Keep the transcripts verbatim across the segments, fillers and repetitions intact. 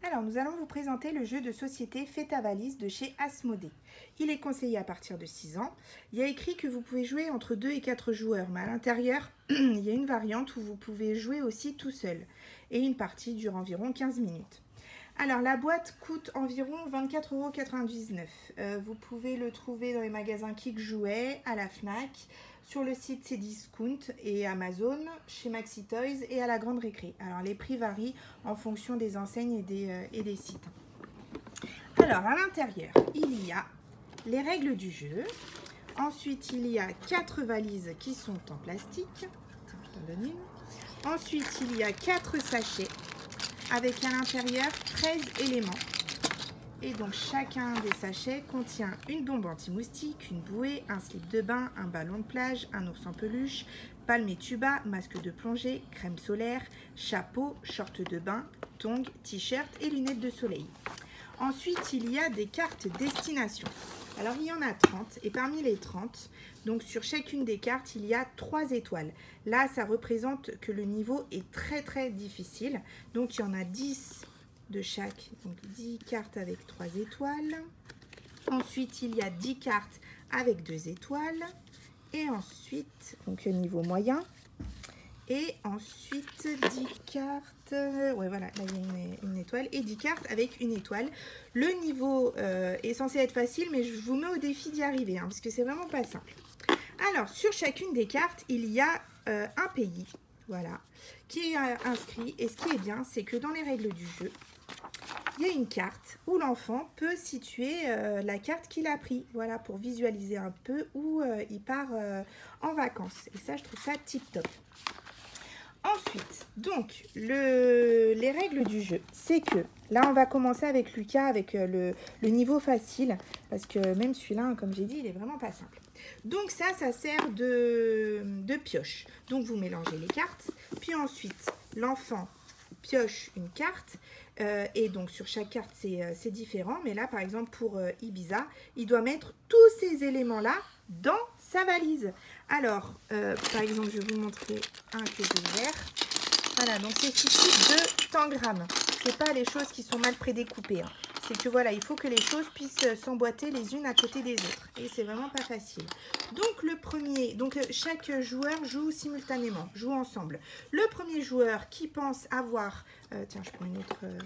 Alors, nous allons vous présenter le jeu de société Fais ta valise de chez Asmodée. Il est conseillé à partir de six ans. Il y a écrit que vous pouvez jouer entre deux et quatre joueurs, mais à l'intérieur, il y a une variante où vous pouvez jouer aussi tout seul. Et une partie dure environ quinze minutes. Alors, la boîte coûte environ vingt-quatre euros quatre-vingt-dix-neuf. Euh, vous pouvez le trouver dans les magasins Kick Jouets, à la Fnac, sur le site Cdiscount et Amazon, chez Maxi Toys et à la Grande Récré. Alors, les prix varient en fonction des enseignes et des, euh, et des sites. Alors, à l'intérieur, il y a les règles du jeu. Ensuite, il y a quatre valises qui sont en plastique. Tiens, je t'en donne une. Ensuite, il y a quatre sachets avec à l'intérieur treize éléments. Et donc chacun des sachets contient une bombe anti-moustique, une bouée, un slip de bain, un ballon de plage, un ours en peluche, palme et tuba, masque de plongée, crème solaire, chapeau, short de bain, tongs, t-shirt et lunettes de soleil. Ensuite, il y a des cartes destination. Alors, il y en a trente et parmi les trente, donc sur chacune des cartes, il y a trois étoiles. Là, ça représente que le niveau est très très difficile. Donc, il y en a dix de chaque, donc dix cartes avec trois étoiles. Ensuite, il y a dix cartes avec deux étoiles. Et ensuite, donc niveau moyen. Et ensuite, dix cartes, ouais voilà, là il y a une, une étoile, et dix cartes avec une étoile. Le niveau euh, est censé être facile, mais je vous mets au défi d'y arriver, hein, parce que c'est vraiment pas simple. Alors, sur chacune des cartes, il y a euh, un pays, voilà, qui est euh, inscrit. Et ce qui est bien, c'est que dans les règles du jeu, il y a une carte où l'enfant peut situer euh, la carte qu'il a pris, voilà, pour visualiser un peu où euh, il part euh, en vacances. Et ça, je trouve ça tip top. Ensuite, donc, le, les règles du jeu, c'est que, là, on va commencer avec Lucas, avec le, le niveau facile, parce que même celui-là, comme j'ai dit, il est vraiment pas simple. Donc ça, ça sert de, de pioche. Donc, vous mélangez les cartes, puis ensuite, l'enfant pioche une carte, euh, et donc sur chaque carte, c'est euh, différent, mais là, par exemple, pour euh, Ibiza, il doit mettre tous ces éléments-là dans sa valise. Alors, euh, par exemple, je vais vous montrer un que j'ai ouvert. Voilà, donc c'est ici de tangrammes. C'est pas les choses qui sont mal prédécoupées. Hein. C'est que voilà, il faut que les choses puissent s'emboîter les unes à côté des autres. Et c'est vraiment pas facile. Donc le premier, donc chaque joueur joue simultanément, joue ensemble. Le premier joueur qui pense avoir, euh, tiens, je prends une autre. Euh,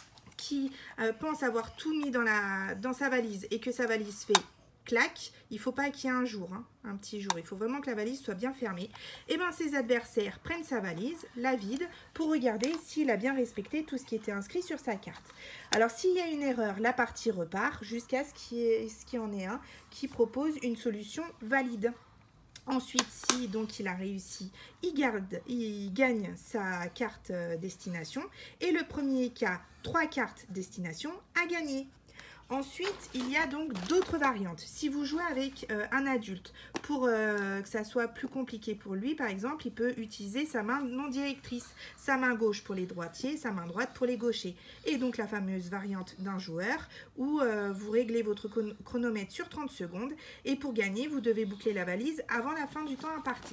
qui euh, pense avoir tout mis dans la dans sa valise et que sa valise fait clac, il ne faut pas qu'il y ait un jour, hein, un petit jour. Il faut vraiment que la valise soit bien fermée. Et bien, ses adversaires prennent sa valise, la vident, pour regarder s'il a bien respecté tout ce qui était inscrit sur sa carte. Alors, s'il y a une erreur, la partie repart jusqu'à ce qu'il y, qu y en ait un qui propose une solution valide. Ensuite, si donc il a réussi, il, garde, il gagne sa carte destination. Et le premier qui a trois cartes destination a gagné. Ensuite, il y a donc d'autres variantes. Si vous jouez avec euh, un adulte, pour euh, que ça soit plus compliqué pour lui, par exemple, il peut utiliser sa main non directrice, sa main gauche pour les droitiers, sa main droite pour les gauchers. Et donc la fameuse variante d'un joueur, où euh, vous réglez votre chronomètre sur trente secondes, et pour gagner, vous devez boucler la valise avant la fin du temps imparti.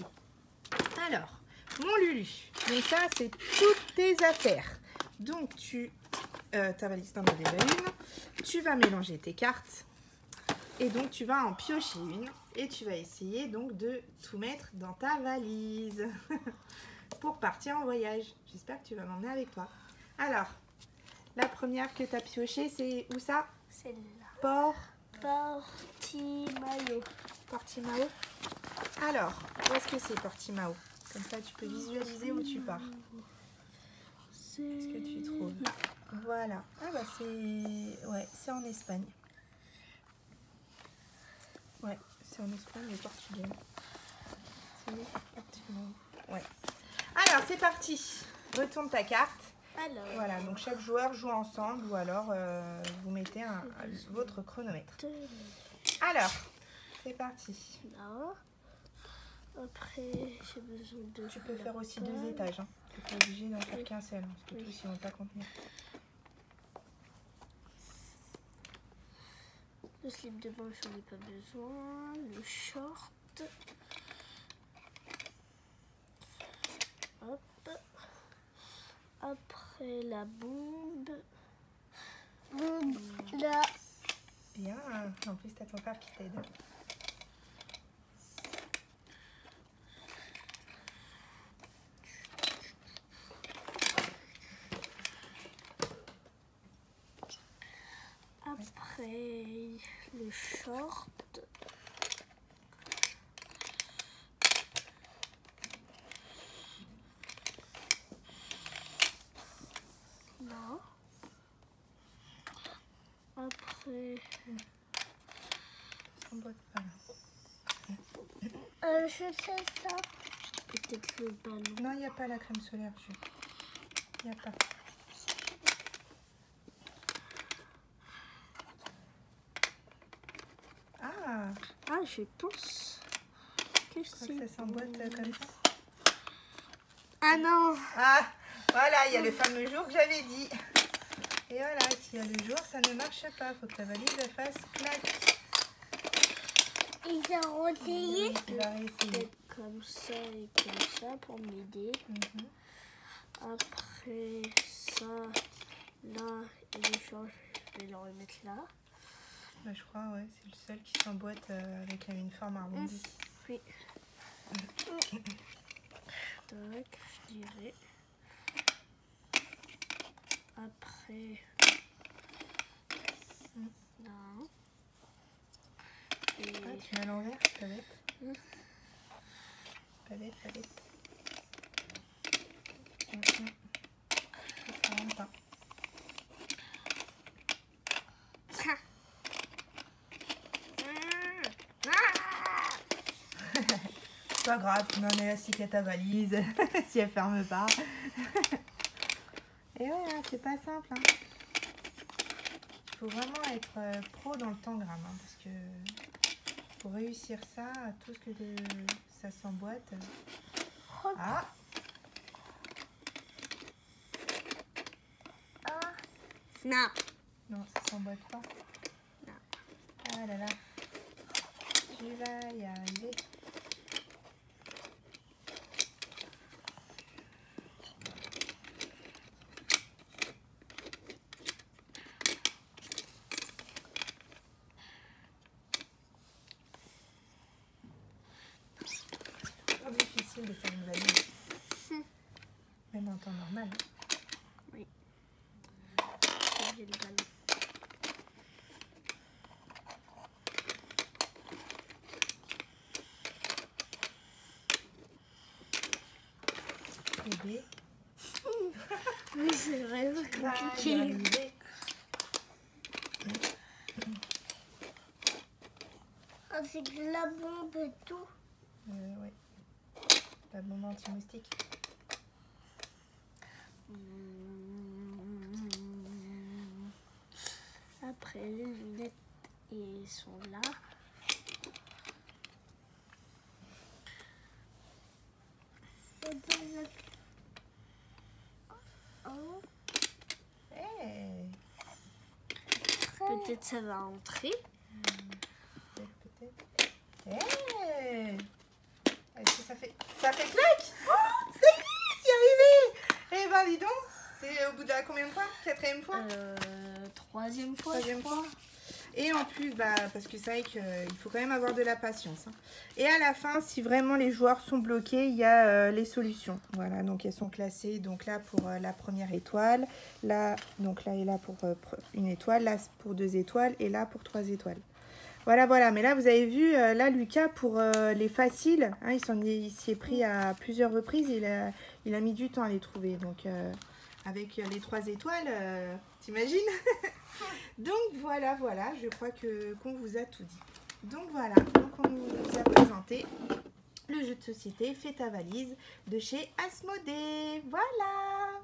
Alors, mon Lulu, donc ça, c'est toutes tes affaires. Donc, tu... Euh, ta valise, t'en as déjà une. Tu vas mélanger tes cartes. Et donc, tu vas en piocher une. Et tu vas essayer donc de tout mettre dans ta valise. Pour partir en voyage. J'espère que tu vas m'emmener avec toi. Alors, la première que tu as piochée, c'est où ça? Celle-là. Port... Portimao. Portimao. Alors, où est-ce que c'est Portimao? Comme ça, tu peux visualiser où tu pars. Qu'est-ce que tu trouves? Voilà. Ah bah c'est... Ouais, c'est en Espagne. Ouais, c'est en Espagne et Portugal. C'est Portimao. Ouais. Alors, c'est parti. Retourne ta carte. Alors. Voilà, donc chaque joueur joue ensemble ou alors euh, vous mettez un, un, votre chronomètre. Alors, c'est parti. Là. Après, j'ai besoin de... Tu peux faire aussi deux étages. Hein. Tu n'es pas obligé d'en faire qu'un seul. Hein, parce que oui. Tous, ils ne vont pas contenir. Le slip de bain, j'en ai pas besoin. Le short. Hop. Après, la bombe. Là. Bien. En plus, t'as ton père qui t'aide. Après, le short. Là. Après... Emboîte pas là. Euh, je sais ça. Peut-être le ballon. Non, il n'y a pas la crème solaire. Il n'y a pas. Ah, Ah, je pense que je crois c'est... que ça s'emboîte euh, comme ça. Ah non. Ah, voilà, il y a le fameux jour que j'avais dit. Et voilà, s'il y a le jour, ça ne marche pas. Faut que ta valise elle fasse clac. Il a essayé. Il va réessayer. Comme ça et comme ça pour m'aider. Mm-hmm. Après ça, là, et le change, je vais le remettre là. Bah, je crois, ouais, c'est le seul qui s'emboîte euh, avec une forme arrondie. Oui. Tac, je dirais. Après, Mm. là. Et Ah, tu mets à l'envers, c'est pas bête. Mm. Pas bête, pas bête. Mm-hmm. Ça rentre pas. Pas grave, tu mets un élastique à ta valise si elle ferme pas. Et voilà, c'est pas simple. Hein. Il faut vraiment être euh, pro dans le tangram, hein, parce que pour réussir ça, tout ce que de, ça s'emboîte. Ah, ah. Snap. non, ça s'emboîte pas. Non. Ah là là, tu vas y arriver. C'est difficile de faire une valise, Hmm. même en temps normal. Oui. J'ai le ballon. Aider. Oui, c'est vraiment Ah, y compliqué. arriver. Ah, c'est de la bombe et tout. Euh, ouais. La bombe anti-moustique. Après, les lunettes et sont là. Oh. Hey. Peut-être ça va entrer. Peut-être, peut-être. Hey. Est-ce que ça fait... Ça fait clac. Oh, ça y est, j'y arrivé. Eh ben, dis donc. C'est au bout de la combien de fois? Quatrième fois? Euh, troisième fois. Troisième fois. Et en plus, bah, parce que c'est vrai qu'il faut quand même avoir de la patience. Hein. Et à la fin, si vraiment les joueurs sont bloqués, il y a euh, les solutions. Voilà, donc elles sont classées. Donc là pour euh, la première étoile, là, donc là et là pour euh, une étoile, là pour deux étoiles et là pour trois étoiles. Voilà, voilà. Mais là, vous avez vu, euh, là, Lucas, pour euh, les faciles, hein, il s'en est, il s'y est pris à plusieurs reprises. Il a, il a mis du temps à les trouver. Donc, euh, avec les trois étoiles, euh, t'imagines? Donc, voilà, voilà. Je crois que qu'on vous a tout dit. Donc, voilà. Donc, on vous a présenté le jeu de société Fais ta valise de chez Asmodée. Voilà!